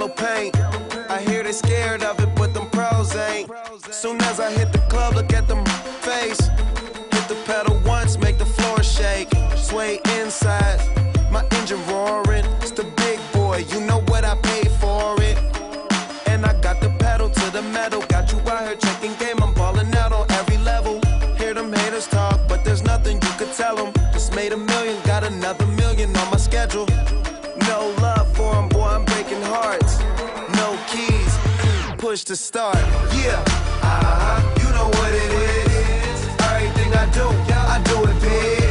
yellow paint. I hear they scared of it, but them pros ain't. Soon as I hit the club, look at them face. Hit the pedal once, make the floor shake. Sway inside, my engine roaring. It's the big boy, you know what I paid for it. And I got the pedal to the metal. Got you out here checking game, I'm balling out on every level. Hear them haters talk, but there's nothing you could tell them. Just made $1 million, got another $1 million on my schedule. No love for them, boy, I'm breaking hearts. No keys, push to start. Yeah, you know what it is. Everything I do it big.